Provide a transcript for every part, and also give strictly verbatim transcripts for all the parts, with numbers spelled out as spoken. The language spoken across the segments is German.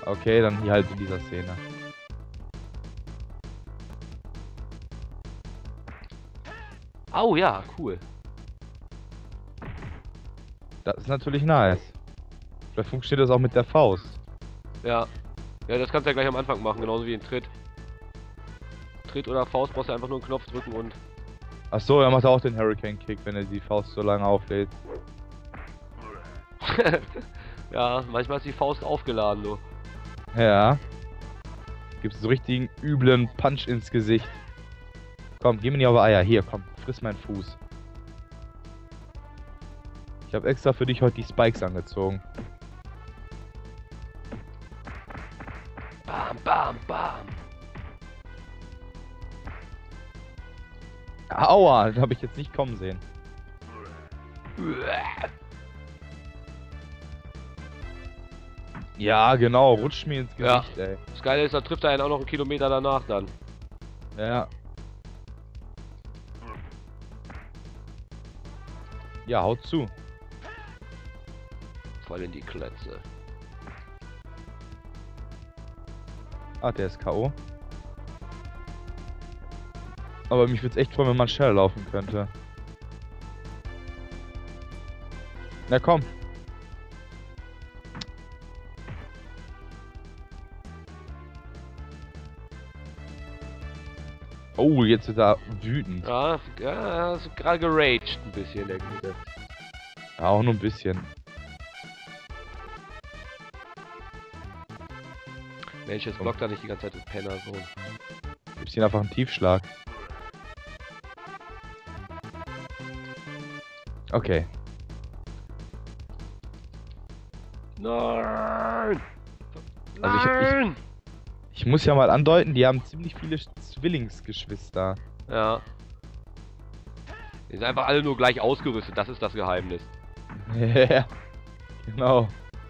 Okay, dann hier halt in dieser Szene. Oh ja, cool. Das ist natürlich nice. Vielleicht funktioniert das auch mit der Faust. Ja. Ja, das kannst du ja gleich am Anfang machen, genauso wie in Tritt. Tritt oder Faust brauchst du einfach nur einen Knopf drücken und... Ach so, er macht auch den Hurricane Kick, wenn er die Faust so lange auflädt. Ja, manchmal ist die Faust aufgeladen, du. Ja. Gibt so richtigen üblen Punch ins Gesicht. Komm, gib mir nicht auf Eier. Hier, komm, friss meinen Fuß. Ich habe extra für dich heute die Spikes angezogen. Bam, bam, bam. Aua, das habe ich jetzt nicht kommen sehen. Ja, genau, rutscht mir ins Gesicht, Ja. ey. Das Geile ist, da trifft er einen auch noch einen Kilometer danach dann. Ja. Ja, haut zu. Voll in die Klötze. Ah, der ist K O Aber mich würde es echt freuen, wenn man schneller laufen könnte. Na komm. Oh, jetzt ist er wütend. Ja, ja, hast gerade geraged ein bisschen, der Gute. Ja, auch nur ein bisschen. Mensch, jetzt blockt er nicht die ganze Zeit den Penner so. Gibt's ihn einfach einen Tiefschlag. Okay. Nein! Also ich, Nein! ich, ich muss ja mal andeuten, die haben ziemlich viele Zwillingsgeschwister. Ja. Die sind einfach alle nur gleich ausgerüstet, das ist das Geheimnis. Ja, genau.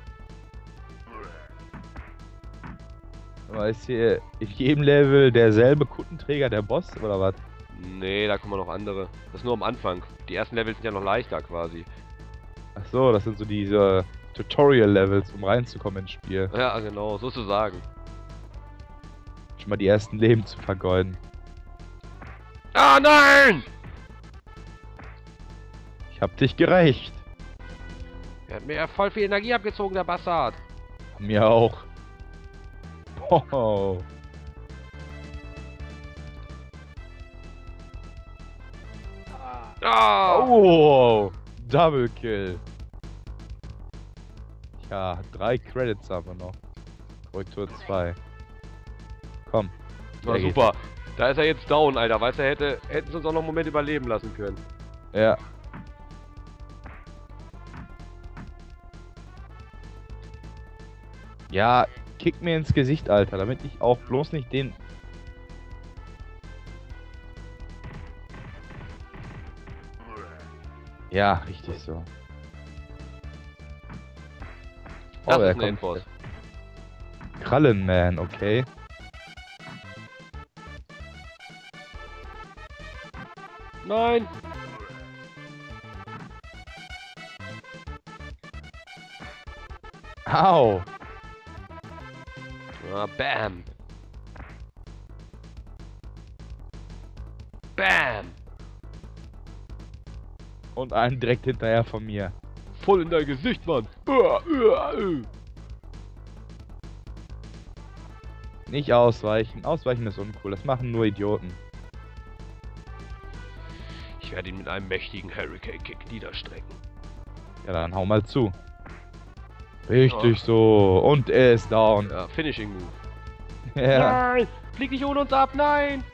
Aber ist hier in jedem Level derselbe Kuttenträger der Boss oder was? Nee, da kommen noch andere. Das ist nur am Anfang. Die ersten Levels sind ja noch leichter quasi. Ach so, das sind so diese Tutorial-Levels, um reinzukommen ins Spiel. Ja, genau, sozusagen. Schon mal die ersten Leben zu vergeuden. Ah, nein! Ich hab dich gerecht. Er hat mir ja voll viel Energie abgezogen, der Bastard. Mir auch. Oh. Ah! Oh, Double Kill. Ja, drei Credits haben wir noch. Korrektur zwei. Komm. War der geht. super. Da ist er jetzt down, Alter. Weißt du, hätte, hätten sie uns auch noch einen Moment überleben lassen können. Ja. Ja, kick mir ins Gesicht, Alter, damit ich auch bloß nicht den... Ja, richtig so. Das Oh, ist er ein kommt. Endboss. Krallenman, okay. Nein! Au! Ah, bam! Bam! Und einen direkt hinterher von mir. Voll in dein Gesicht, Mann! Uah, uah, uah. Nicht ausweichen. Ausweichen ist uncool. Das machen nur Idioten. Ich werde ihn mit einem mächtigen Hurricane Kick niederstrecken. Ja, dann hau mal zu. Richtig Ja. so. Und er ist down. Ja, Finishing Move. Ja. Nein! Flieg nicht ohne uns ab, nein!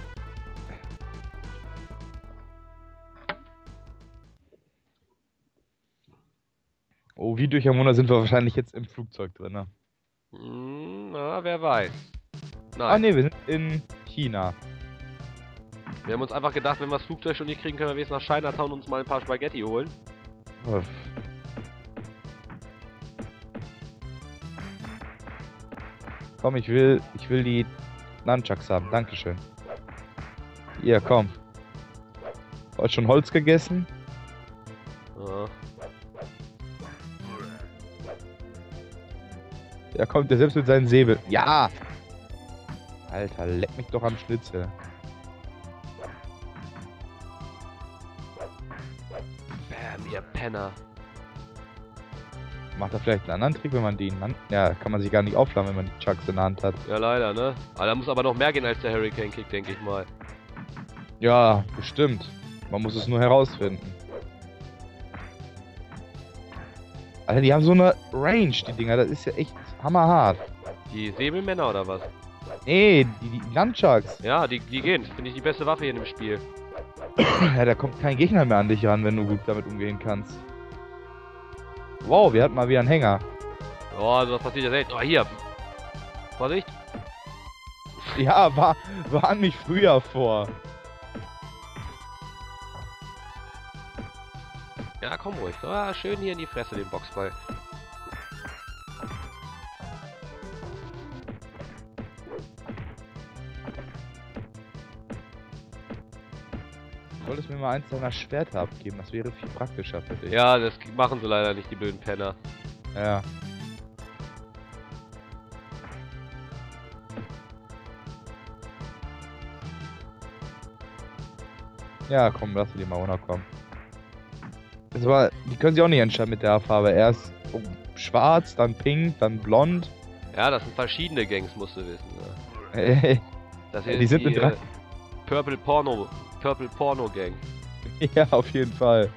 Oh, wie durch ein Wunder sind wir wahrscheinlich jetzt im Flugzeug drin. Ne? Hm, na, wer weiß. Nein. Ah ne, wir sind in China. Wir haben uns einfach gedacht, wenn wir das Flugzeug schon nicht kriegen, können wir wenigstens nach Chinatown uns mal ein paar Spaghetti holen. Oh. Komm, ich will, ich will die Nunchucks haben. Dankeschön. Hier, komm. Heute schon Holz gegessen? Ja. Ja, kommt der selbst mit seinen Säbel. Ja! Alter, leck mich doch am Schnitzel. Bam, ihr Penner. Macht er vielleicht einen anderen Trick, wenn man die in Hand... Ja, kann man sich gar nicht aufladen, wenn man die Chucks in der Hand hat. Ja, leider, ne? Aber da muss aber noch mehr gehen als der Hurricane Kick, denke ich mal. Ja, bestimmt. Man muss es nur herausfinden. Alter, die haben so eine Range, die Dinger. Das ist ja echt hammerhart. Die Säbelmänner oder was? Nee, die, die Nunchucks. Ja, die, die gehen. Finde ich die beste Waffe hier in dem Spiel. Ja, da kommt kein Gegner mehr an dich ran, wenn du gut damit umgehen kannst. Wow, wir hatten mal wieder einen Hänger. Oh, das passiert ja selten. Oh, hier. Vorsicht. Ja, war, war nicht früher vor. Ja, komm ruhig. Ah, schön hier in die Fresse, den Boxball. Du solltest mir mal eins deiner Schwerter abgeben, das wäre viel praktischer für dich. Ja, das machen sie leider nicht, die blöden Penner. Ja. Ja, komm, lass dir mal runterkommen. Das war, die können sich auch nicht entscheiden mit der Farbe. Erst schwarz, dann pink, dann blond. Ja, das sind verschiedene Gangs, musst du wissen. Ne? Äh, Das hier Die ist sind die mit drei- äh, Purple Porno, Purple Porno Gang. ja, auf jeden Fall.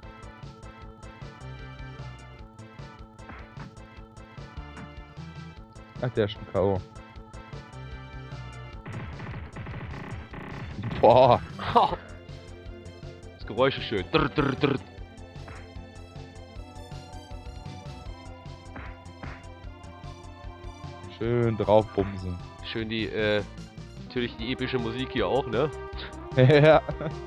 Ach, der ist schon K O Boah. Das Geräusch ist schön. Drr, drr, drr. Schön draufbumsen. Schön die, äh, natürlich die epische Musik hier auch, ne? Ja.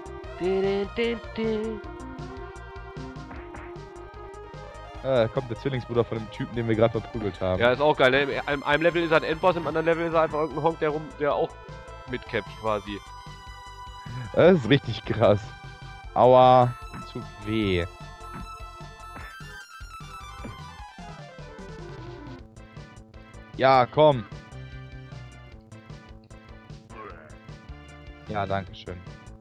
Ah, da kommt der Zwillingsbruder von dem Typen, den wir gerade verprügelt haben. Ja, ist auch geil, ne? In einem- einem Level ist er ein Endboss, im anderen Level ist er einfach irgendein Honk, der rum, der auch mitcapt quasi. Das ist richtig krass. Aua, zu weh. Ja, komm. Ja, danke schön.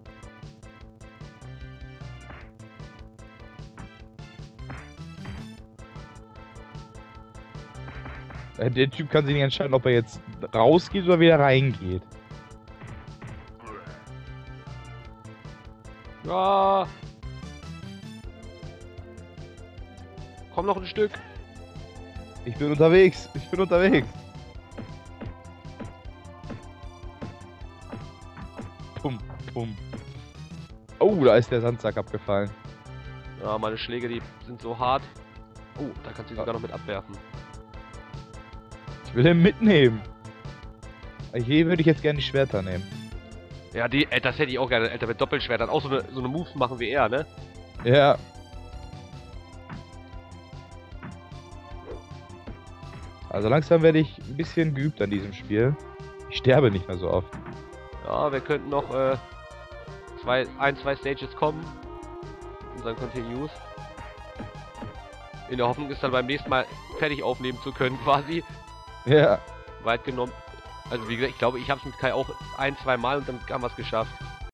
Äh, Der Typ kann sich nicht entscheiden, ob er jetzt rausgeht oder wieder reingeht. Ja. Komm noch ein Stück. Ich bin unterwegs. Ich bin unterwegs. Pum, pum. Oh, da ist der Sandsack abgefallen. Ja, meine Schläge, die sind so hart. Oh, da kannst du sogar noch mit abwerfen. Ich will den mitnehmen. Hier würde ich jetzt gerne die Schwerter nehmen. Ja, die, äh, das hätte ich auch gerne, Alter, mit Doppelschwertern. Auch so eine, so eine Moves machen wie er, ne? Ja. Also langsam werde ich ein bisschen geübt an diesem Spiel. Ich sterbe nicht mehr so oft. Ja, wir könnten noch, äh, zwei, ein, zwei Stages kommen. Unseren Continues. In der Hoffnung, ist dann beim nächsten Mal fertig aufnehmen zu können, quasi. Ja. Weit genommen. Also wie gesagt, ich glaube, ich habe es mit Kai auch ein, zwei Mal und dann haben wir es geschafft.